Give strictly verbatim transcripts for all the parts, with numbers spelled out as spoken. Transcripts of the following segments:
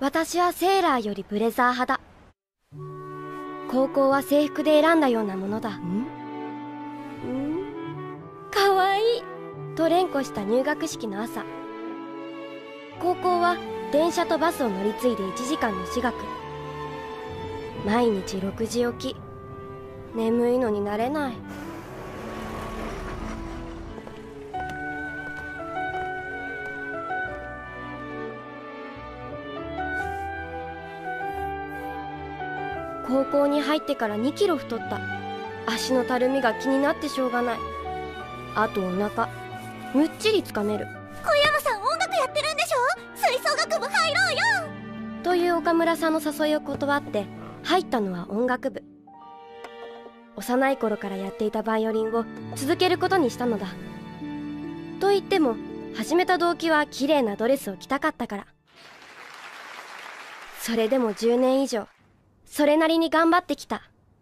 私はセーラーよりブレザー派だ。高校は制服で選んだようなものだ。んかわいいと連呼した入学式の朝。高校は電車とバスを乗り継いでいちじかんの私学。毎日ろくじ起き。眠いのになれない。高校に入ってからにキロ太った。足のたるみが気になってしょうがない。あとお腹むっちりつかめる。 小山さん音楽やってるんでしょ。吹奏楽部入ろうよという岡村さんの誘いを断って入ったのは音楽部。幼い頃からやっていたバイオリンを続けることにしたのだ。と言っても始めた動機は綺麗なドレスを着たかったから。それでもじゅうねん以上それなりに頑張ってきた。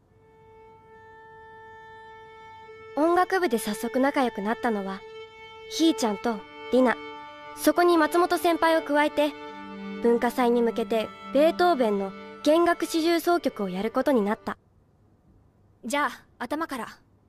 音楽部で早速仲良くなったのはひーちゃんとりな、そこに松本先輩を加えて文化祭に向けてベートーベンの弦楽四重奏曲をやることになった。 じゃあ頭から。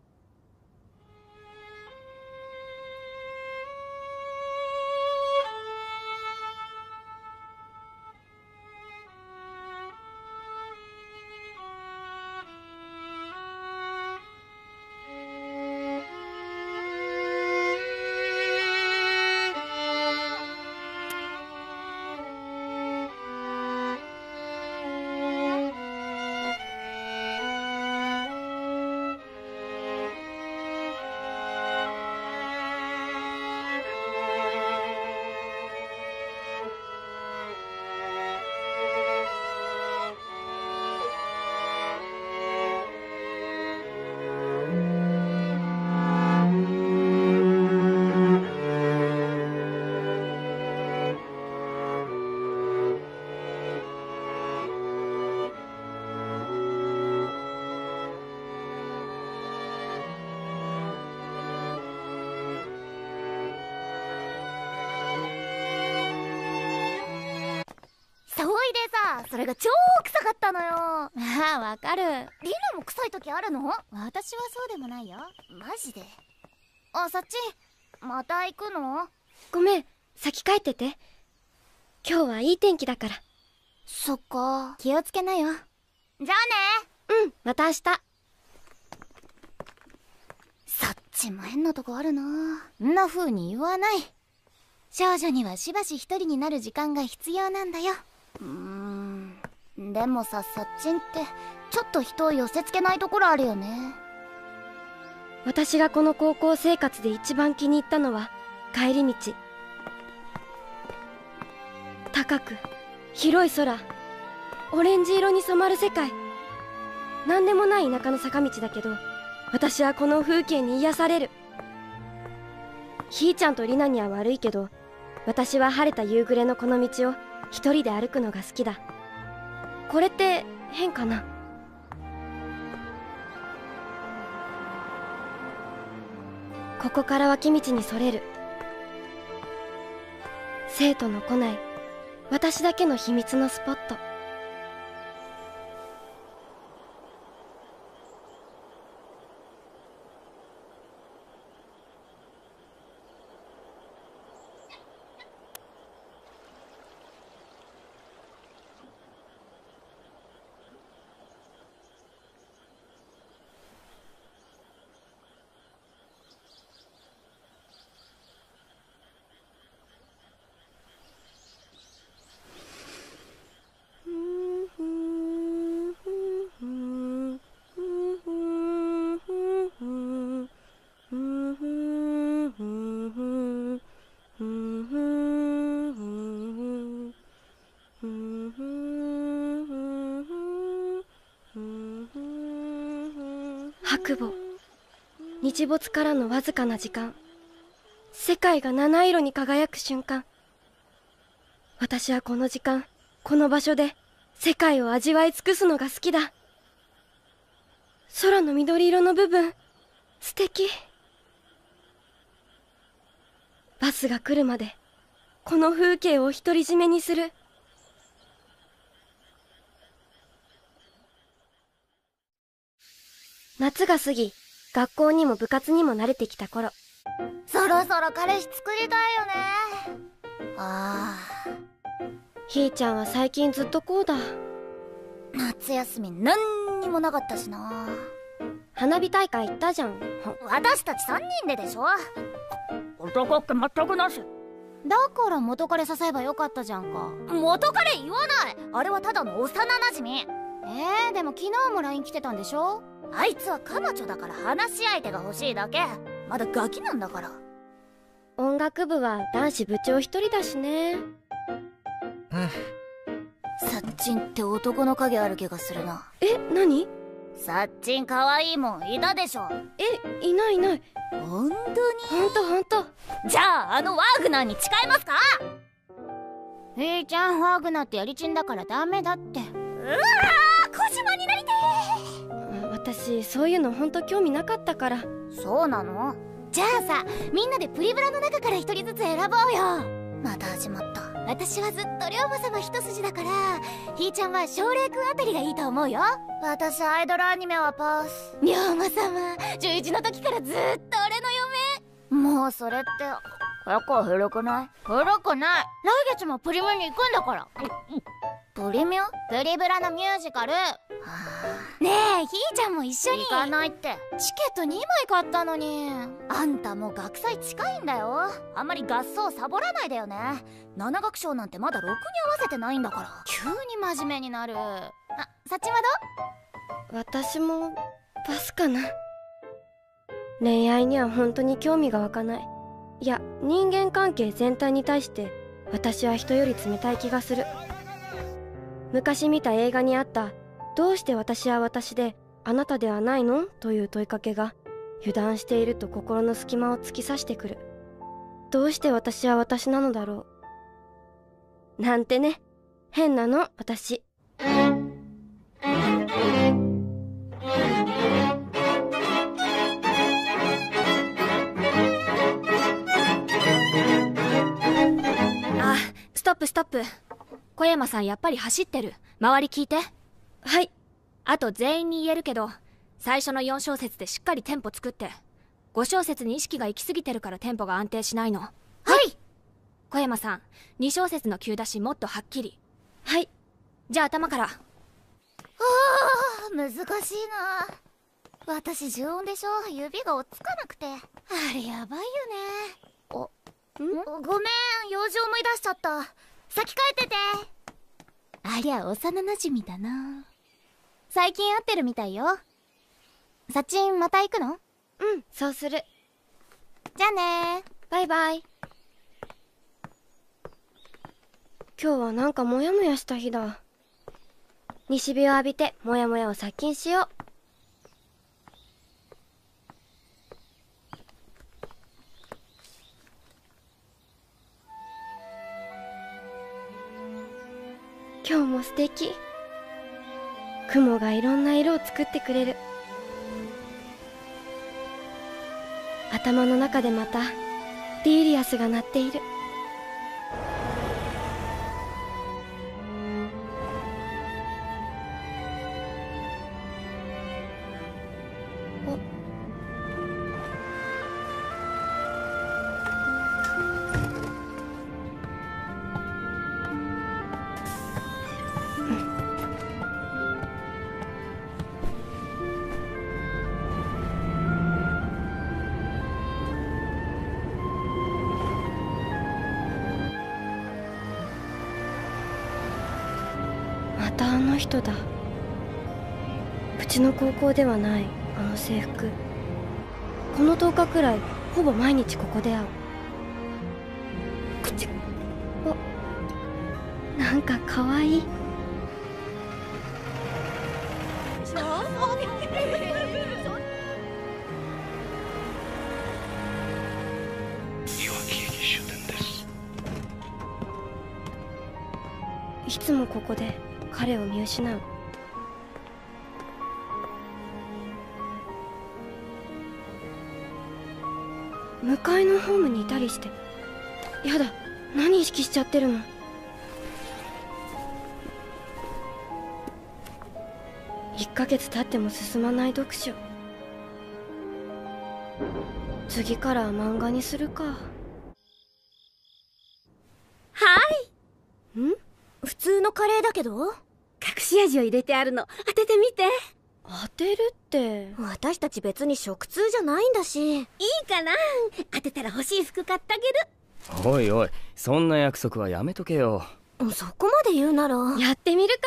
そいでさ、それが超臭かったのよ。ああ、わかる。リナも臭い時あるの？私はそうでもないよ。マジで？あ、さっちまた行くの？ ごめん、先帰ってて。今日はいい天気だから。 そっか。気をつけなよ。じゃあね。 うん、また明日。 さっちも変なとこあるな。んな風に言わない。少女にはしばし一人になる時間が必要なんだよ。うーん、でもさ、さっちんってちょっと人を寄せつけないところあるよね。 私がこの高校生活で一番気に入ったのは帰り道。高く広い空、オレンジ色に染まる世界。何でもない田舎の坂道だけど私はこの風景に癒される。ひーちゃんとりなには悪いけど私は晴れた夕暮れのこの道を一人で歩くのが好きだ。これって変かな？ここから脇道にそれる。生徒の来ない私だけの秘密のスポット。白母、日没からのわずかな時間、世界が七色に輝く瞬間。私はこの時間この場所で世界を味わい尽くすのが好きだ。空の緑色の部分素敵。バスが来るまでこの風景を独り占めにする。 夏が過ぎ、学校にも部活にも慣れてきた頃。 そろそろ彼氏作りたいよね。ああ。 ひーちゃんは最近ずっとこうだ。 夏休みなんにもなかったしな。 花火大会行ったじゃん。 私たちさんにんででしょ。男って全くなし。だから元彼誘えばよかったじゃんか。元彼言わない。あれはただの幼馴染。えー、でも昨日も ライン 来てたんでしょ。あいつはカマチョだから話し相手が欲しいだけ。まだガキなんだから。 音楽部は男子部長一人だしね。 サッチンって男の影ある気がするな。 え、何？ サッチン可愛いもんいたでしょ。 え、いないいない。 本当に？ ほんとほんと。 じゃああのワーグナーに誓いますか？ひーちゃんワーグナーってやりちんだからダメだって。うわー、小島になりてー。 私そういうのほんと興味なかったから。 そうなの？じゃあさ、みんなでプリブラの中から一人ずつ選ぼうよ。また始まった。私はずっと龍馬様一筋だから、ひーちゃんは奨励くんあたりがいいと思うよ。私アイドルアニメはパス。龍馬様じゅういちの時からずっと俺の嫁。もうそれって結構古くない？古くない。来月もプリミュに行くんだから。プリミュ？プリブラのミュージカル。ねえ、ひーちゃんも一緒に。行かないって。チケットにまい買ったのに。あんたもう学祭近いんだよ。あんまり合奏サボらないでよね。七楽章なんてまだろくに合わせてないんだから。急に真面目になる。あ、サチはどう？私もパスかな。恋愛には本当に興味が湧かない。いや、人間関係全体に対して私は人より冷たい気がする。昔見た映画にあった「どうして私は私であなたではないの？」という問いかけが油断していると心の隙間を突き刺してくる。どうして私は私なのだろう。なんてね、変なの私。 あ、ストップストップ。小山さんやっぱり走ってる。周り聞いて。 はい。 あと全員に言えるけど、最初のよん小節でしっかりテンポ作って。ご小節に意識が行き過ぎてるからテンポが安定しないの。 はい。 小山さん、に小節の急出しもっとはっきり。 はい。 じゃあ頭から。あー、難しいな。私重音でしょ。指が追っつかなくて。あれやばいよね。お、ん？ごめん、用事思い出しちゃった。先帰ってて。ありゃ幼なじみだな。最近会ってるみたいよ。サチンまた行くの？ うん、そうする。 じゃあねー。 バイバイ。今日はなんかモヤモヤした日だ。西日を浴びてモヤモヤを殺菌しよう。今日も素敵。雲がいろんな色を作ってくれる。頭の中でまたディーリアスが鳴っている。おまたあの人だ。うちの高校ではないあの制服。このとおかくらいほぼ毎日ここで会う。口お、なんかかわいい。いつもここで彼を見失う。向かいのホームにいたりして。やだ、何意識しちゃってるの。いっかげつ経っても進まない読書。 次からは漫画にするか。 はい。 ん？ 普通のカレーだけど、 隠し味を入れてあるの。当ててみて。 当てるって。 私たち別に食通じゃないんだし。いいかな？当てたら欲しい服買ってあげる。 おいおい、そんな約束はやめとけよ。 そこまで言うならやってみる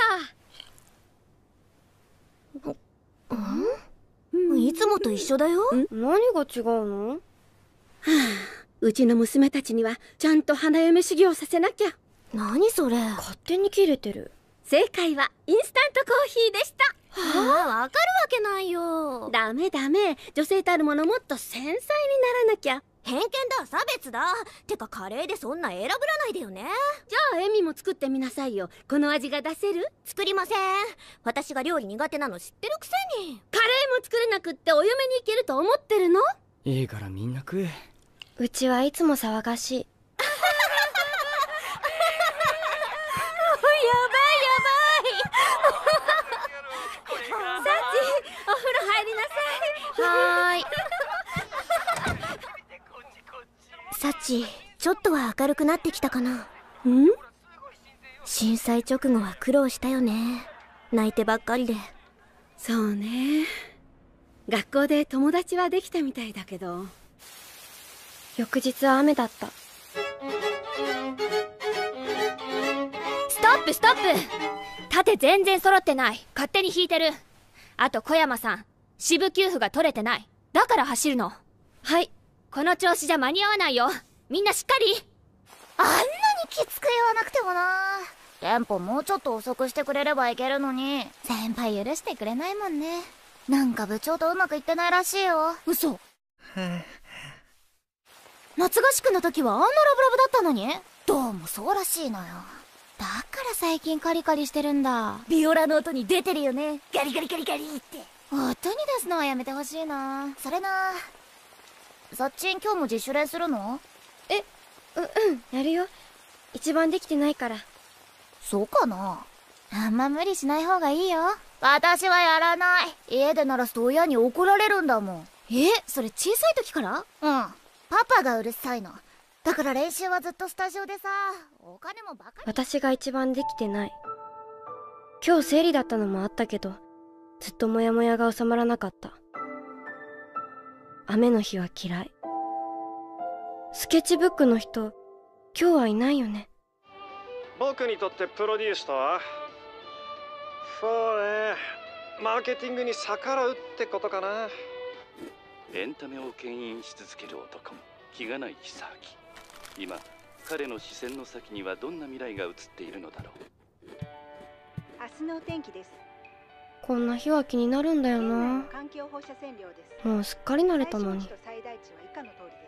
か。ん？いつもと一緒だよ。 何が違うの？はあ、うちの娘たちにはちゃんと花嫁修行させなきゃ。 何それ。 勝手に切れてる。 正解はインスタントコーヒーでした。 はあ、わかるわけないよ。 ダメダメ、女性たるものもっと繊細にならなきゃ。 偏見だ、差別だ。てかカレーでそんな選ぶらないでよね。 じゃあエミも作ってみなさいよ。この味が出せる？ 作りません。私が料理苦手なの知ってるくせに。 カレーも作れなくってお嫁に行けると思ってるの？ いいからみんな食え。 うちはいつも騒がしい。 サチ、ちょっとは明るくなってきたかな。 ん？ 震災直後は苦労したよね。泣いてばっかりで。 そうね。学校で友達はできたみたいだけど。 翌日は雨だった。 ストップストップ。盾全然揃ってない。勝手に引いてる。あと小山さん、支部給付が取れてない。だから走るの。 はい。 この調子じゃ間に合わないよ。みんなしっかり。 あんなにきつく言わなくてもな。テンポもうちょっと遅くしてくれればいけるのに、先輩許してくれないもんね。なんか部長とうまくいってないらしいよ。 嘘。夏合宿の時はあんなラブラブだったのに。 どうもそうらしいのよ。だから最近カリカリしてるんだ。 ビオラの音に出てるよね。ガリガリガリガリって。 音に出すのはやめてほしいな。それな。さっちん今日も自主練するの？ え、う、うん、やるよ。一番できてないから。 そうかな。あんま無理しない方がいいよ。私はやらない。家で鳴らすと親に怒られるんだもん。 え、それ小さい時から？ うん。パパがうるさいの。だから練習はずっとスタジオでさ、お金もバカに。 私が一番できてない。今日生理だったのもあったけど、ずっとモヤモヤが収まらなかった。雨の日は嫌い。スケッチブックの人、今日はいないよね。 僕にとってプロデュースとは、そうね、マーケティングに逆らうってことかな。 エンタメを牽引し続ける男、気がない久明。今、彼の視線の先にはどんな未来が映っているのだろう。 明日のお天気です。 こんな日は気になるんだよな。 環境放射線量です。 もうすっかり慣れたのに。 最大値は以下の通りです。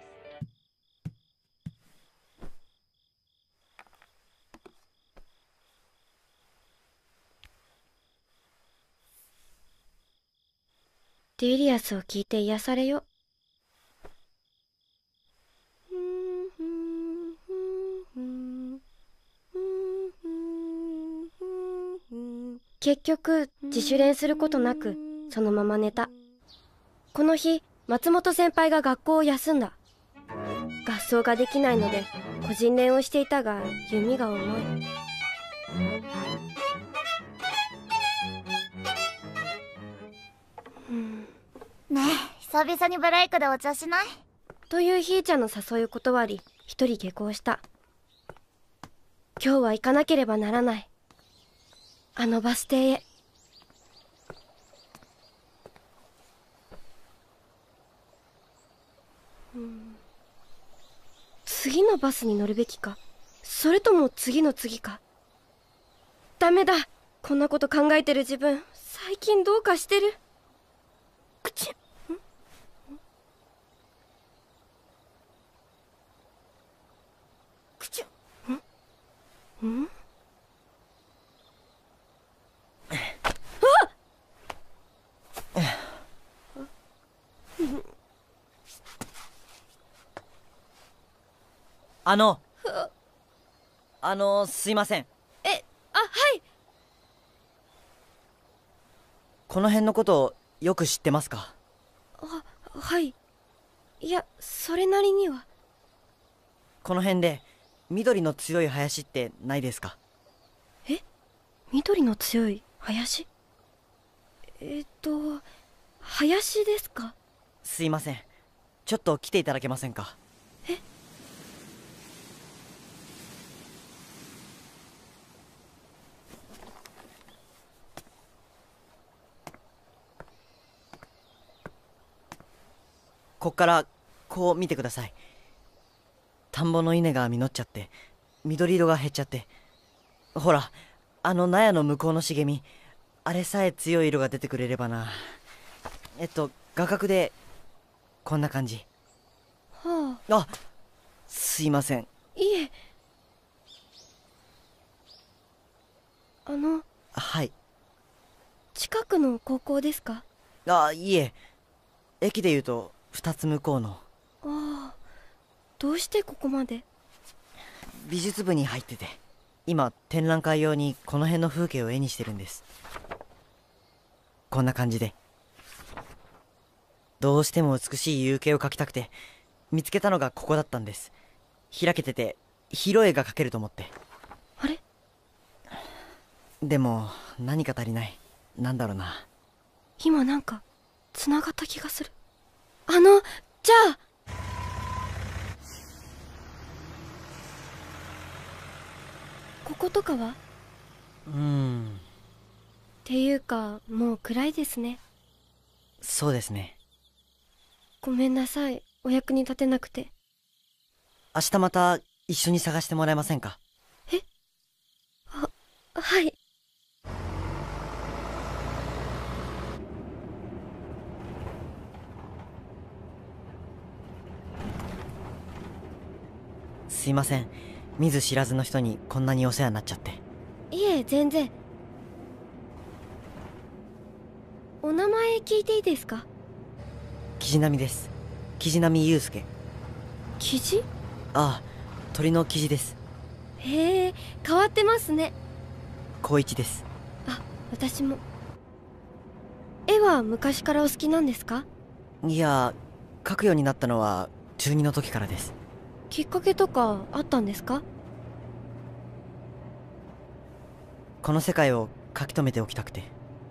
デリアスを聞いて癒されよ。結局自主練することなくそのまま寝た。この日松本先輩が学校を休んだ。合奏ができないので個人練をしていたが弓が重い。うん、 ねえ、久々にブレイクでお茶しない？ というひーちゃんの誘いを断り一人下校した。今日は行かなければならない。あのバス停へ。うん、次のバスに乗るべきか、それとも次の次か。ダメだ、こんなこと考えてる自分最近どうかしてる。くちっ、んくちっ、んんあのあのすいません。 え、あ、はい。 この辺のことよく知ってますか？ あ、はい。 いや、それなりには。 この辺で緑の強い林ってないですか？ え？緑の強い林？えっと林ですか？ すいません、ちょっと来ていただけませんか？ え？ こっからこう見てください。田んぼの稲が実っちゃって緑色が減っちゃって、ほらあの納屋の向こうの茂み、あれさえ強い色が出てくれればな。えっと画角でこんな感じ。 はあ。 あ、すいません。 いえ。あの。 はい。 近くの高校ですか？ あ、いえ、駅でいうとふたつ向こうの。 ああ、どうしてここまで？ 美術部に入ってて、今展覧会用にこの辺の風景を絵にしてるんです。こんな感じで。どうしても美しい夕景を描きたくて見つけたのがここだったんです。開けてて広い絵が描けると思って。 あれ？ でも何か足りない。なんだろうな。 今なんかつながった気がする。あの、じゃあこことかは？ うーん。 っていうかもう暗いですね。 そうですね。 ごめんなさい、お役に立てなくて。 明日また一緒に探してもらえませんか？ え？は、はい。 すいません、見ず知らずの人にこんなにお世話になっちゃって。 いえ、全然。お名前聞いていいですか？ キジナミです。キジナミユウスケ。 キジ？ ああ、鳥のキジです。 へえ、変わってますね。 高一です。 あ、私も。絵は昔からお好きなんですか？ いや、描くようになったのは中二の時からです。 きっかけとかあったんですか？ この世界を書き留めておきたくて。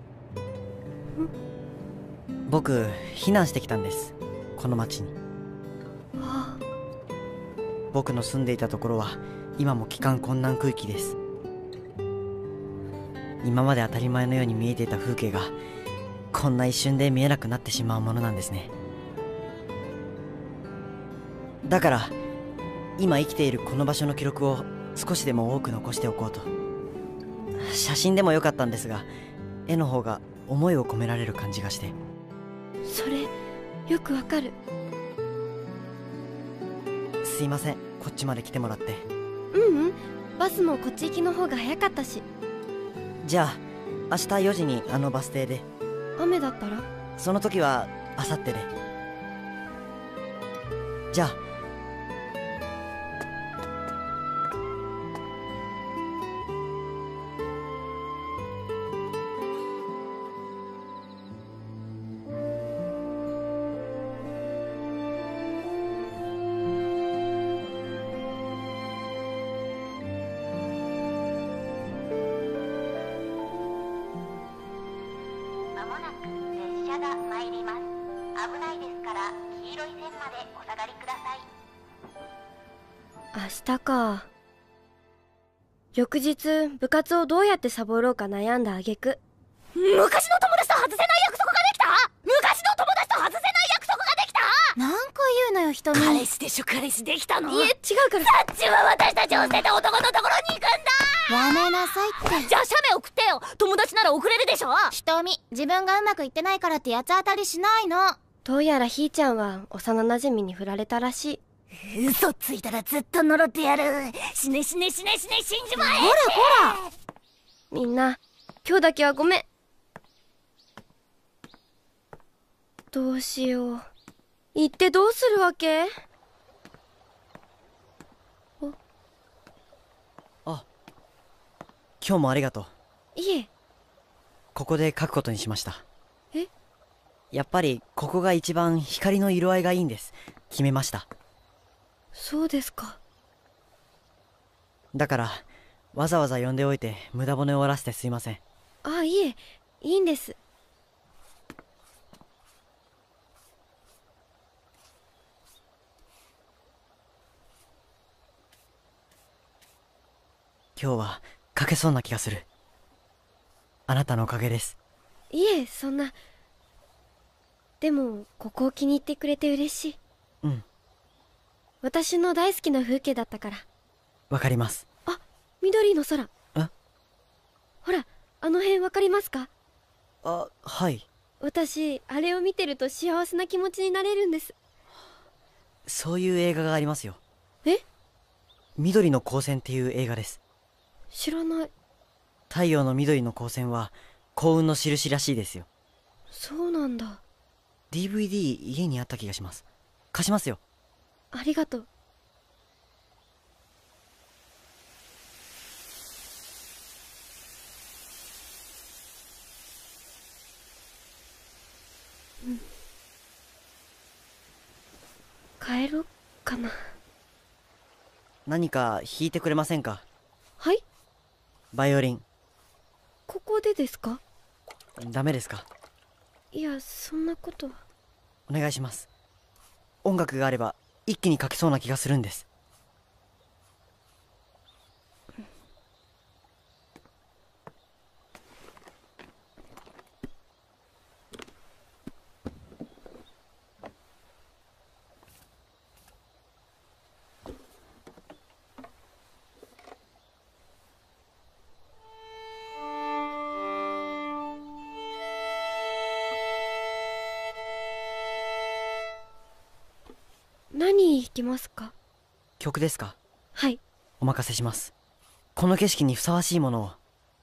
僕避難してきたんです、この町に。 はあ。 僕の住んでいたところは今も帰還困難区域です。今まで当たり前のように見えていた風景がこんな一瞬で見えなくなってしまうものなんですね。だから今生きているこの場所の記録を少しでも多く残しておこうと。写真でもよかったんですが、絵の方が思いを込められる感じがして。 それよくわかる。 すいません、こっちまで来てもらって。 ううん、バスもこっち行きの方が早かったし。 じゃあ明日よじにあのバス停で。 雨だったら？ その時はあさってで。じゃあ。 明日か。翌日部活をどうやってサボろうか悩んだ挙句、 昔の友達と外せない約束ができた。昔の友達と外せない約束ができた。なんか言うのよ、人に。彼氏でしょ、彼氏できたの。 いえ、違うから。 サッチは私たちを捨てた男のところに行くんだ。やめなさいって。じゃあ写メ送ってよ。友達なら送れるでしょ。瞳、自分がうまくいってないからって八つ当たりしないの。 どうやらひーちゃんは幼なじみに振られたらしい。 嘘ついたらずっと呪ってやる。死ね死ね死ね死ね、死んじまえ。ほらほら。 みんな今日だけはごめん。どうしよう。行ってどうするわけ？ あ、今日もありがとう。 いえ。 ここで書くことにしました。 え？ やっぱりここが一番光の色合いがいいんです。 決めました。 そうですか。 だからわざわざ呼んでおいて無駄骨を折らせてすいません。 あ、いえ、いいんです。 今日は書けそうな気がする。あなたのおかげです。 いえ、そんな。でもここを気に入ってくれて嬉しい。 うん、 私の大好きな風景だったから。 わかります。 あ、緑の空。 え？ ほら、あの辺わかりますか？ あ、はい。 私あれを見てると幸せな気持ちになれるんです。 そういう映画がありますよ。 え？ 緑の光線っていう映画です。 知らない。 太陽の緑の光線は幸運の印らしいですよ。 そうなんだ。 ディーブイディー 家にあった気がします。貸しますよ。 ありがとう。うん、帰ろっかな。 何か弾いてくれませんか？ はい？ バイオリン。 ここでですか？ ダメですか？ いや、そんなことは。 お願いします。音楽があれば一気に書けそうな気がするんです。 何弾きますか？ 曲ですか？ はい。 お任せします。この景色にふさわしいものを。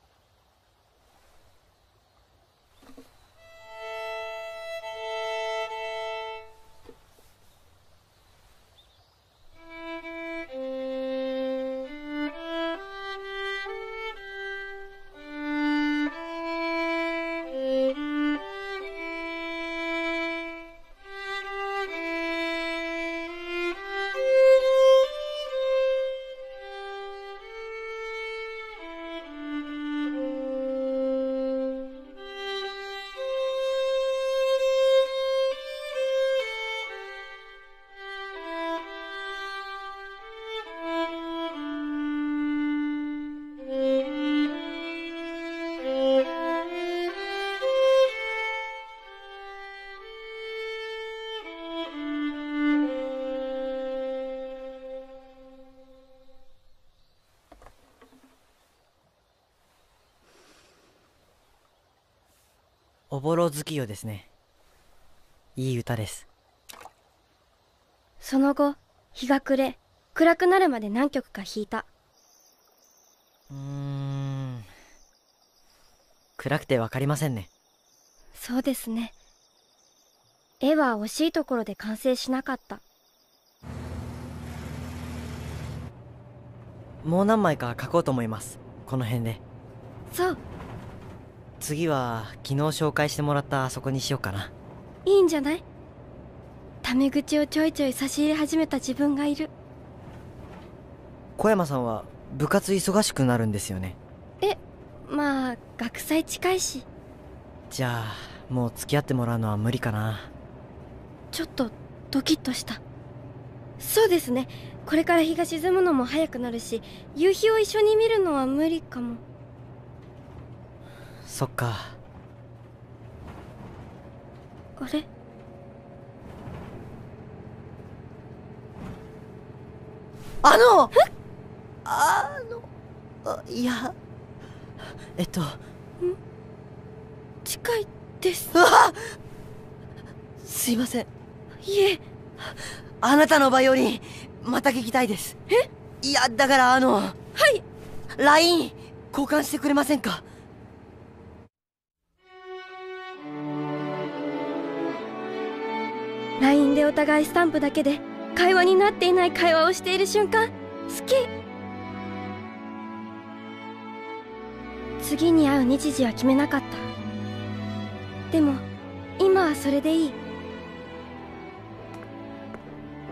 おぼろ月夜ですね。いい歌です。 その後日が暮れ、暗くなるまで何曲か弾いた。 うーん、暗くてわかりませんね。 そうですね。絵は惜しいところで完成しなかった。 もう何枚か描こうと思います。この辺で。 そう。 次は昨日紹介してもらったあそこにしようかな。 いいんじゃない？タメ口をちょいちょい差し入れ始めた自分がいる。 小山さんは部活忙しくなるんですよね。 え、まあ学祭近いし。 じゃあもう付き合ってもらうのは無理かな。 ちょっとドキッとした。そうですね。これから日が沈むのも早くなるし、夕日を一緒に見るのは無理かも。 そっか。 あれ？ あのあのあいやえっとん近いです。 うわっ、すいません。 いえ、 あなたのバイオリンまた聞きたいです。 え？ いやだからあのはい、 ライン 交換してくれませんか？ ライン でお互いスタンプだけで会話になっていない会話をしている瞬間、好き。次に会う日時は決めなかった。でも今はそれでいい。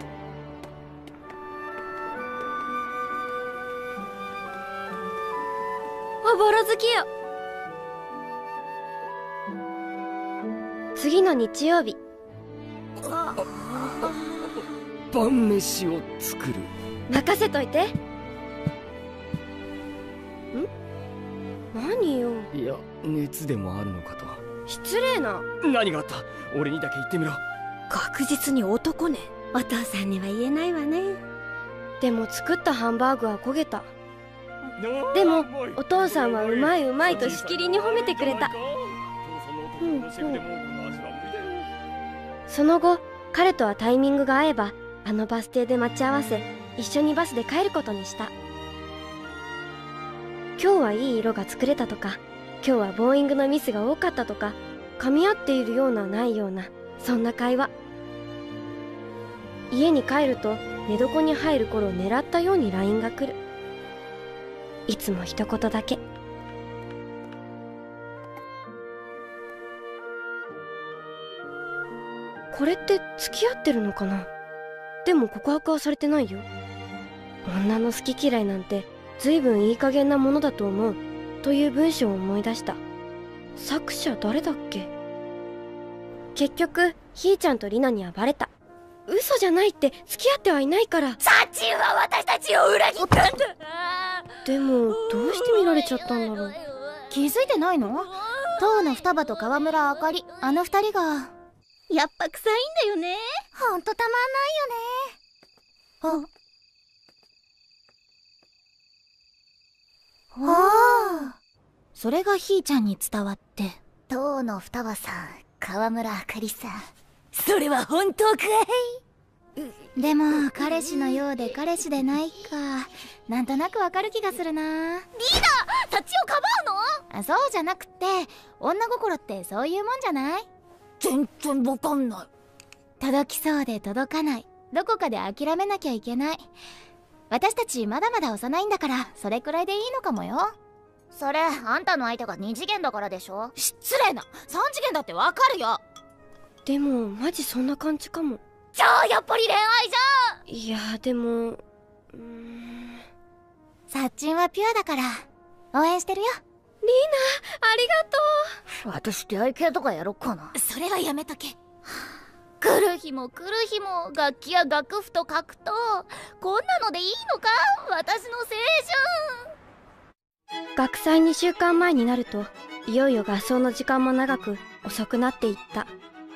当ボロ好きよ。次の日曜日、 晩飯を作る。 任せといて。ん？何よ。 いや、熱でもあるのかと。 失礼な。 何があった？俺にだけ言ってみろ。 確実に男ね。お父さんには言えないわね。 でも作ったハンバーグは焦げた。でもお父さんはうまいうまいとしきりに褒めてくれた。うんうん。その後彼とはタイミングが合えばあのバス停で待ち合わせ、一緒にバスで帰ることにした。今日はいい色が作れたとか、今日はボーイングのミスが多かったとか、噛み合っているようなないような、そんな会話。家に帰ると寝床に入る頃狙ったように ライン が来る。いつも一言だけ。これって付き合ってるのかな。でも告白はされてないよ。女の好き嫌いなんて随分いい加減なものだと思うという文章を思い出した。作者誰だっけ。結局ひーちゃんとリナにはバレた。嘘じゃないって、付き合ってはいないから。 サチンは私たちを裏切ったんだ。 でもどうして見られちゃったんだろう。 気づいてないの？当の双葉と川村あかり、あの二人がやっぱ臭いんだよね。 ほんとたまんないよね。ああ、それがひーちゃんに伝わって。当の双葉さん、川村あかりさん、それは本当かい？でも彼氏のようで彼氏でないか、なんとなくわかる気がするな。リーダー、そっちをかばうの？あ、そうじゃなくて、女心ってそういうもんじゃない？全然わかんない。届きそうで届かない、どこかで諦めなきゃいけない。私たちまだまだ幼いんだから、それくらいでいいのかもよ。それあんたの相手がに次元だからでしょ。失礼な、さん次元だってわかるよ。 でもマジそんな感じかも。 じゃあやっぱり恋愛じゃん。 いやでもうーん、 サッチンはピュアだから応援してるよ。 リナありがとう。私出会い系とかやろっかな。それはやめとけ。来る日も来る日も楽器や楽譜と格闘、こんなのでいいのか、私の青春。 学祭にしゅうかんまえになるといよいよ合奏の時間も長く遅くなっていった。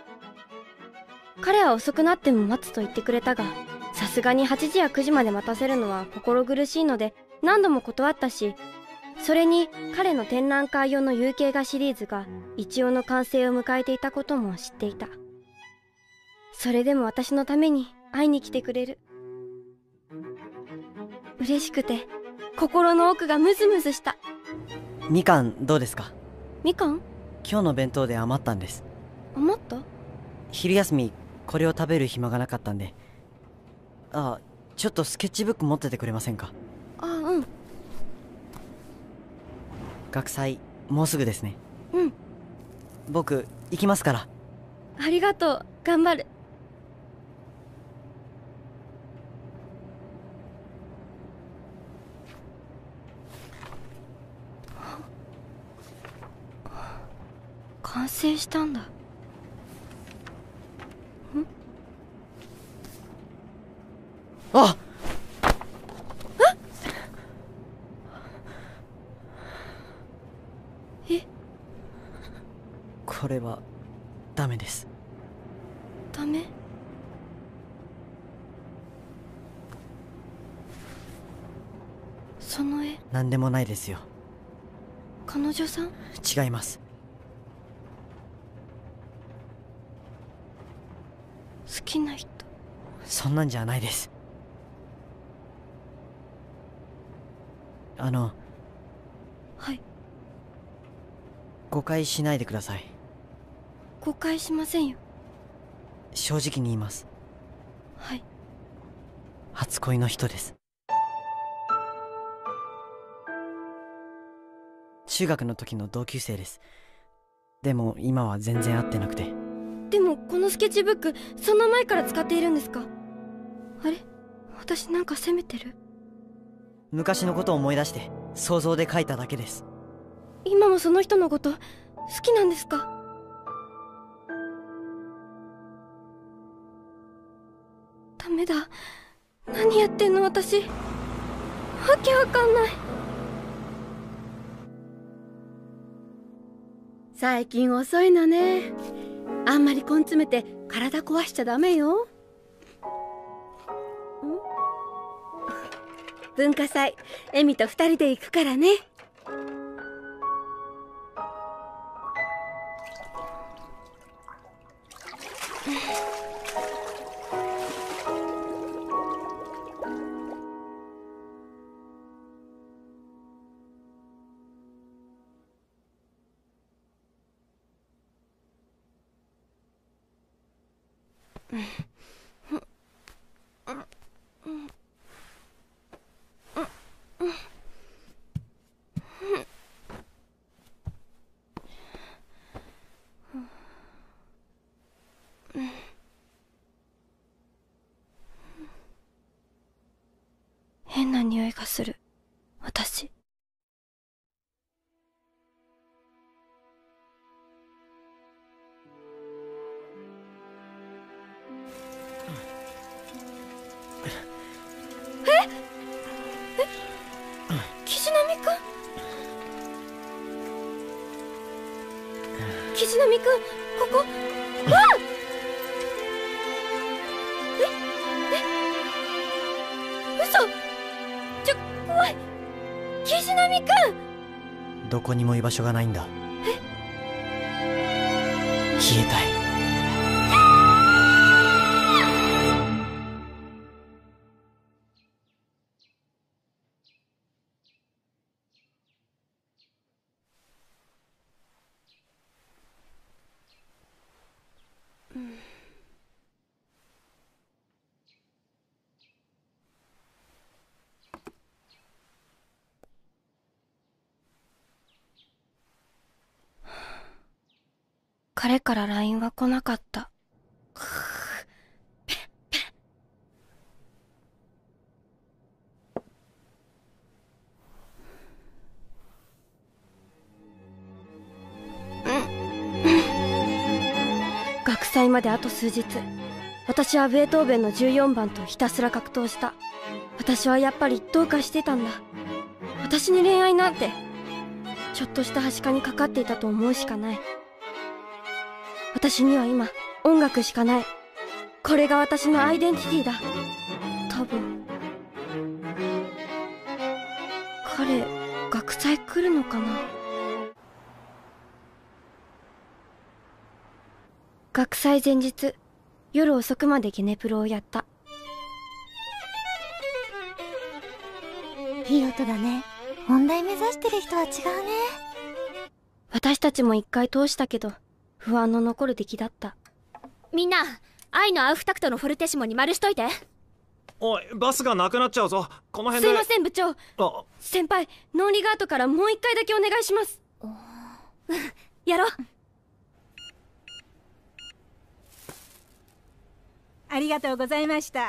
彼は遅くなっても待つと言ってくれたが、さすがにはちじやくじまで待たせるのは心苦しいので何度も断ったし、それに彼の展覧会用の有形画シリーズが一応の完成を迎えていたことも知っていた。それでも私のために会いに来てくれる。嬉しくて心の奥がムズムズした。 みかんどうですか？ みかん？ 今日の弁当で余ったんです。 余った？ 昼休みこれを食べる暇がなかったんで。あ、ちょっとスケッチブック持っててくれませんか？ あ、うん。 学祭もうすぐですね。 うん。 僕行きますから。 ありがとう、頑張る。完成したんだ。ん？ あっ！ え？ これはダメです。 ダメ？その絵何でもないですよ。 彼女さん？ 違います。 好きな人？ そんなんじゃないです。あの、 はい。 誤解しないでください。 誤解しませんよ。 正直に言います。 はい。 初恋の人です。中学の時の同級生です。でも今は全然会ってなくて。 でもこのスケッチブックそんな前から使っているんですか？あれ、私なんか責めてる？ 昔のことを思い出して想像で描いただけです。 今もその人のこと好きなんですか？ダメだ。何やってんの私。わけわかんない。 最近遅いのね。あんまり根詰めて体壊しちゃダメよ。文化祭、エミと二人で行くからね。 変な匂いがする私。ええ、岸波くん、岸波くん、ここ。わあ、ええ、嘘。ちょ、怖い。岸波くん。 どこにも居場所がないんだ。 え、 消えたい。 彼から ライン は来なかった。学祭まであと数日。私はベートーベンのじゅうよんばんとひたすら格闘した。私はやっぱりどうかしてたんだ。私に恋愛なんてちょっとしたはしかにかかっていたと思うしかない。私には今音楽しかない。これが私のアイデンティティだ。多分彼学祭来るのかな。学祭前日、夜遅くまでゲネプロをやった。 いい音だね。本題目指してる人は違うね。 私たちも一回通したけど不安の残る出来だった。 みんな、愛のアウフタクトのフォルテシモに丸しといて。 おい、バスがなくなっちゃうぞ。この辺で。 すいません部長。 あ、 先輩、ノーリガートからもう一回だけお願いします。やろう。 ありがとうございました。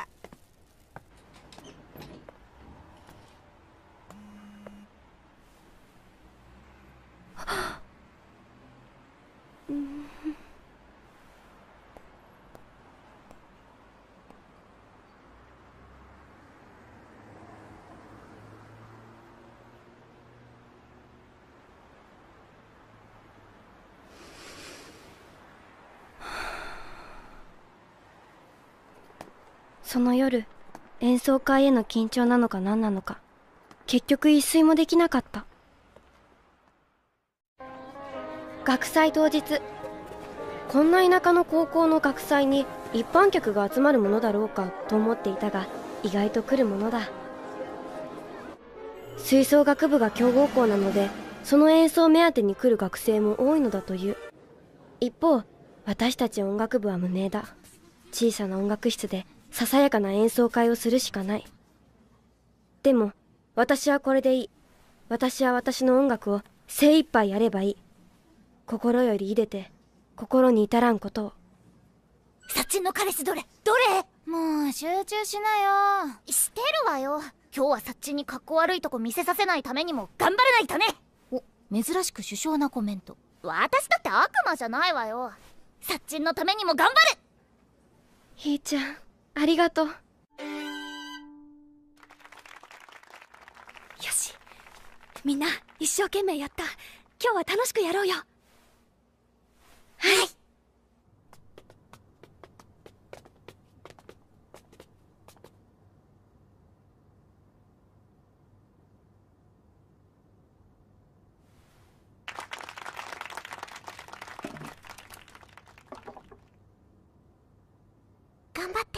その夜、演奏会への緊張なのか何なのか、結局一睡もできなかった。学祭当日、こんな田舎の高校の学祭に一般客が集まるものだろうかと思っていたが、意外と来るものだ。吹奏楽部が強豪校なので、その演奏目当てに来る学生も多いのだという。一方、私たち音楽部は無名だ。小さな音楽室でささやかな演奏会をするしかない。でも私はこれでいい。私は私の音楽を精一杯やればいい。心よりいでて心に至らんことを。 サッチンの彼氏どれどれ。もう集中しなよ。してるわよ。今日はサッチンに格好悪いとこ見せさせないためにも頑張らないとね。お珍しく殊勝なコメント。私だって悪魔じゃないわよ。サッチンのためにも頑張る。 ひーちゃん、ありがとう。よし、みんな一生懸命やった。今日は楽しくやろうよ。 はい。頑張って。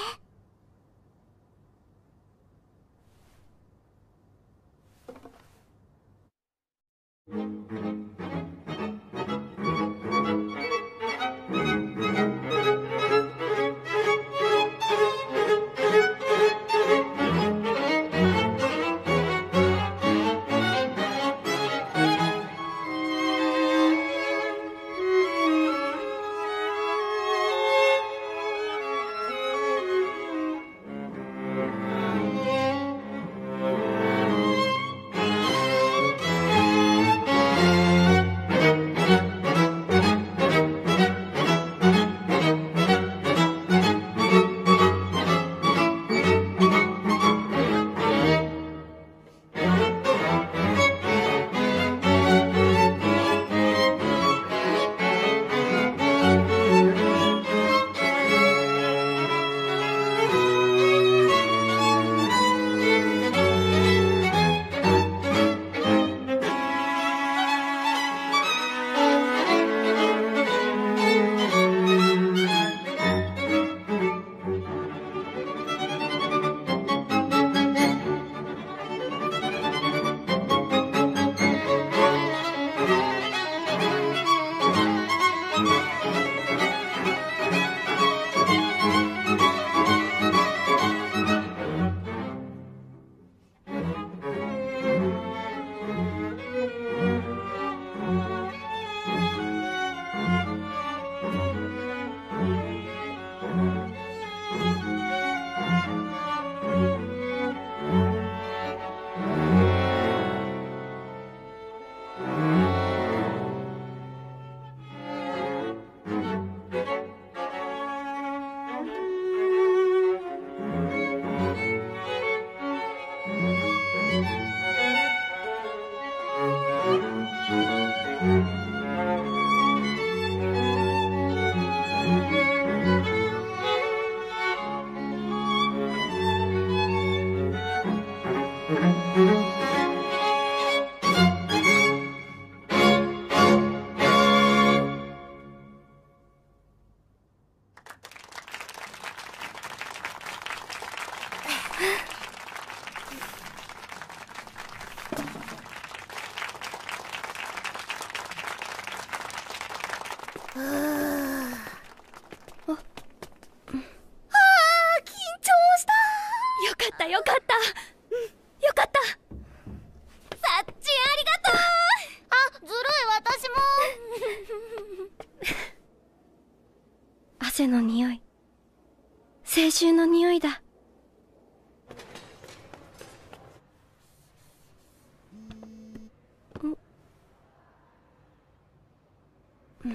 よかった、うん、よかった。 さっちんありがとう。あ、ずるい私も汗の匂い、青春の匂いだ。ん、うん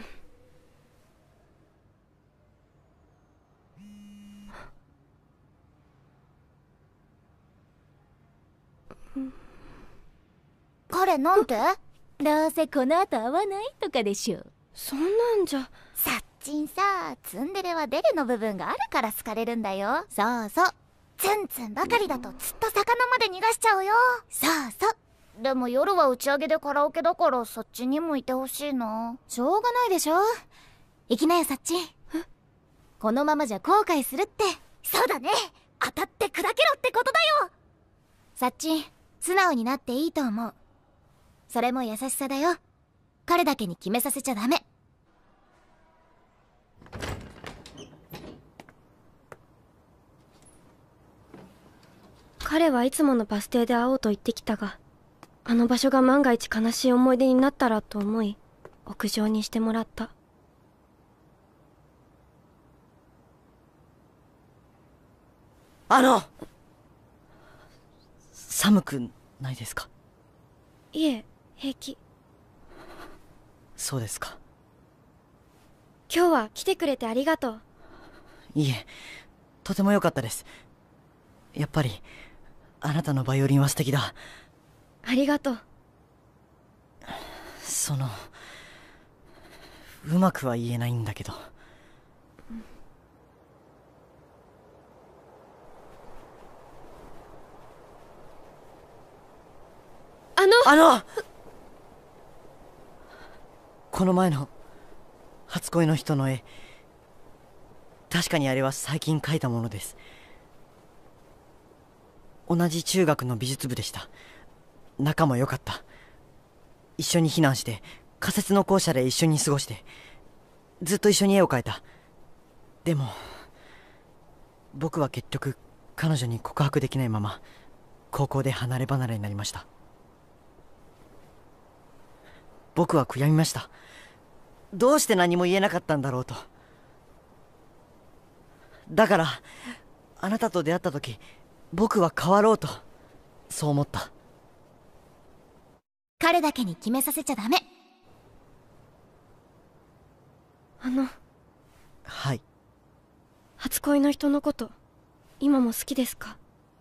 彼なんて？ どうせこの後会わないとかでしょ。 そんなんじゃ。 さっちんさ、ツンデレはデレの部分があるから好かれるんだよ。そうそう。ツンツンばかりだとずっと魚まで逃がしちゃうよ。そうそう。でも夜は打ち上げでカラオケだからそっちにもいてほしいな。 しょうがないでしょ。行きなよさっちん。このままじゃ後悔するって。 そうだね。当たって砕けろってことだよ。 さっちん、素直になっていいと思う。それも優しさだよ。彼だけに決めさせちゃダメ。 彼はいつものバス停で会おうと言ってきたが、あの場所が万が一悲しい思い出になったらと思い、屋上にしてもらった。 あの寒くないですか？ いえ、平気。 そうですか。 今日は来てくれてありがとう。 いえ、とても良かったです。やっぱりあなたのバイオリンは素敵だ。 ありがとう。 そのうまくは言えないんだけど。 あのあのこの前の初恋の人の絵、確かにあれは最近描いたものです。同じ中学の美術部でした。仲も良かった。一緒に避難して仮設の校舎で一緒に過ごして、ずっと一緒に絵を描いた。でも僕は結局彼女に告白できないまま高校で離れ離れになりました。僕は悔やみました。どうして何も言えなかったんだろうと。だからあなたと出会った時、僕は変わろうとそう思った。 彼だけに決めさせちゃダメ。 あのはい。 初恋の人のこと今も好きですか？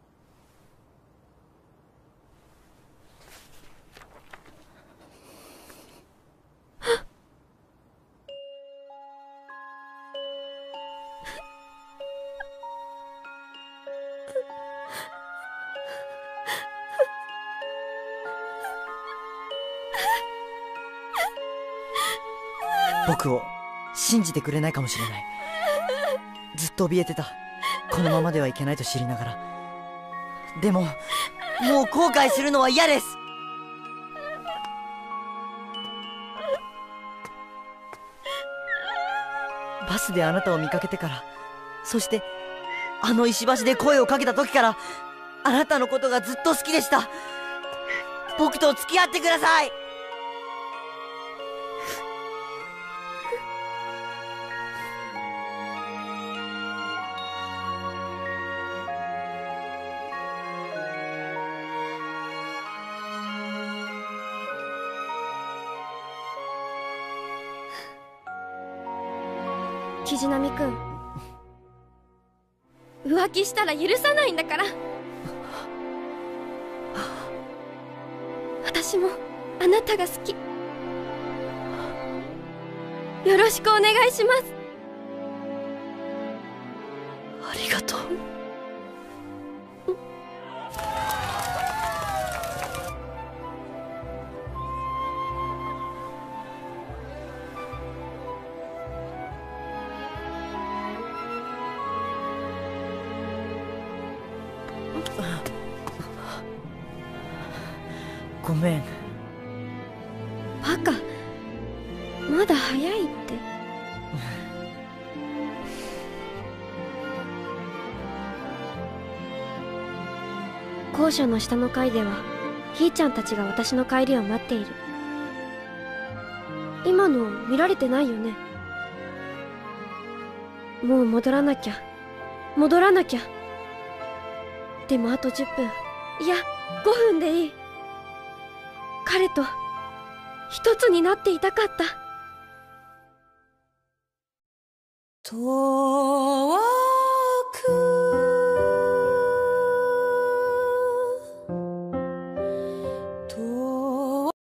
僕を信じてくれないかもしれない。ずっと怯えてた。このままではいけないと知りながら。でももう後悔するのは嫌です。バスであなたを見かけてから、そしてあの石橋で声をかけた時から、あなたのことがずっと好きでした。僕と付き合ってください。 雉波くん、浮気したら許さないんだから。私もあなたが好き。よろしくお願いします。 ありがとう。ごめん。 バカ、まだ早いって。校舎の下の階ではひーちゃんたちが私の帰りを待っている。今の見られてないよね。もう戻らなきゃ戻らなきゃ。でもあとじゅっぷん、いやごふんでいい。彼と一つになっていたかった。 と